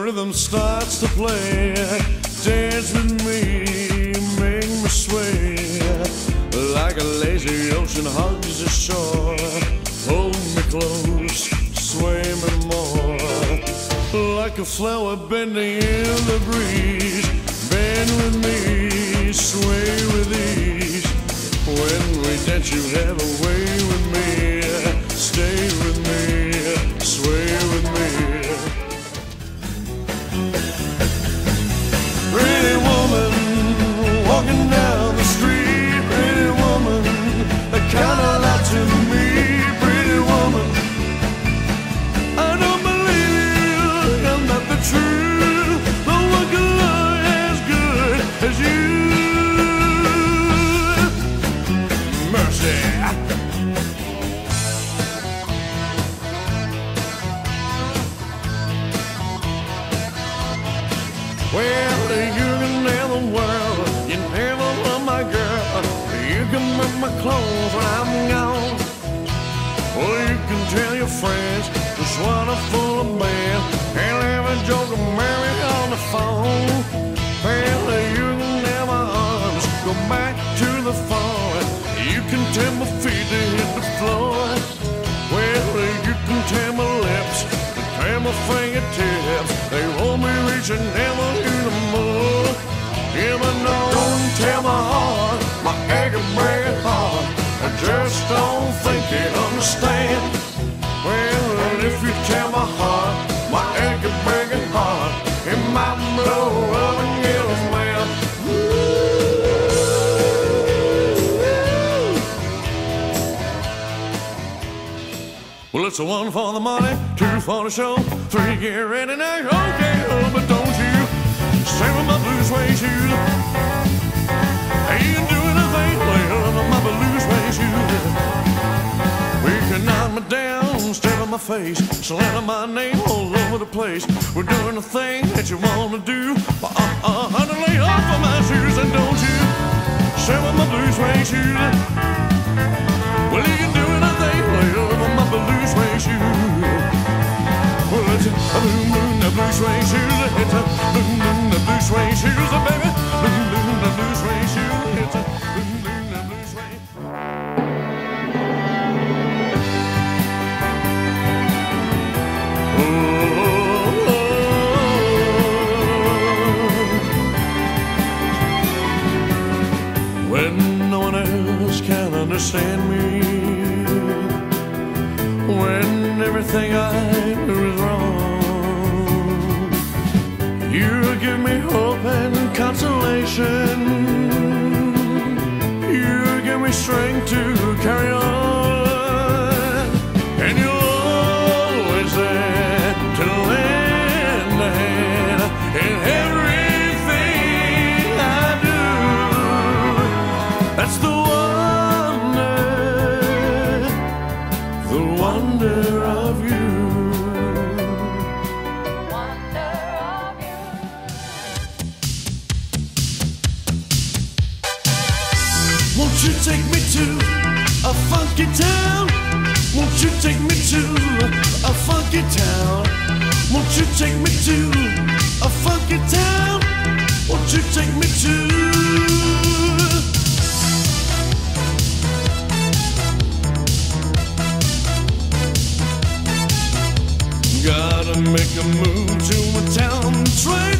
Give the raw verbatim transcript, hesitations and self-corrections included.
rhythm starts to play. Dance with me, make me sway. Like a lazy ocean hugs the shore. Hold me close, sway me more. Like a flower bending in the breeze. Bend with me, sway with ease. When we dance you have a way with me. Stay with me, sway with me. Pretty woman, walking down the street. Pretty woman, that kind of lied to me. Pretty woman, I don't believe you, I'm not the truth. No one can look as good as you. Mercy. Well, you can have the world, you never love my girl. You can make my clothes when I'm gone. Or you can tell your friends to swallow full of bed and have a joke of Mary on the phone. Well, you can have my arms, go back to the phone. You can tell my feet to hit the floor. Well, you can tell my lips, tell my fingertips, they won't be reaching never do no more. Yeah, but no, don't tell my heart, my aching, breaking heart, I just don't think it understand. Well, if you tell my heart, my aching, breaking heart, it might blow up and get a man. Well, it's a one for the money, two for the show, three get ready now. Okay, oh, but don't you stay with my blue suede shoes. Ain't doing a thing with my blue suede shoes. We can knock me down, stare in my face, slander my name all over the place. We're doing the thing that you want to do. Uh, uh, honey, lay off of my shoes and don't you stay with my blue suede shoes. Well, you can do anything with my blue suede shoes. Well, it's a boom, boom, the blue suede shoes. It's a boom, boom, the blue suede shoes, baby. Boom, boom, the blue suede shoes. It's a boom, boom, the blue suede. Oh, oh, oh. When no one else can understand me, when everything I do is wrong, you give me hope and consolation. You give me strength to carry on, and you're always there to lend a hand in everything I do. That's the wonder of you. Wonder of you. Won't you take me to a funky town? Won't you take me to a funky town? Won't you take me to a funky town? Won't you take me to Gotta make a move to a town train.